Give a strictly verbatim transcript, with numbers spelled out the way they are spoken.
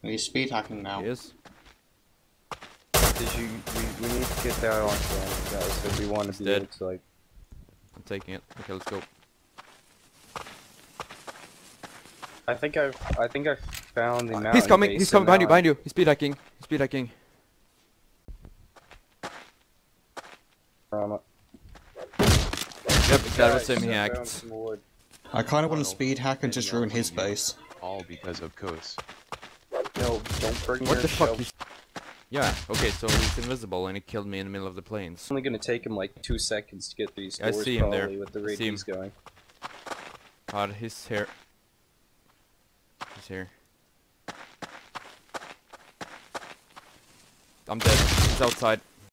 He's speed hacking now. He is. Did you, we, we need to get that on camera, guys, if we want to He's be dead. able to, like... I'm taking it. Okay, let's go. I think I've, I think I found the mountain He's coming, base, he's so coming behind now you, behind you. He's speed hacking. He's speed hacking. Um, Yep, that was him, he I found hacked. some wood. I kind of want to speed hack and just ruin his base. All because of Kus. No, don't bring What your the fuck? shelf. He's... Yeah, okay, so he's invisible and he killed me in the middle of the plains. It's only gonna take him like two seconds to get these I doors, see him there. probably, with the I rate see him. he's going. God, he's here. He's here. I'm dead. He's outside.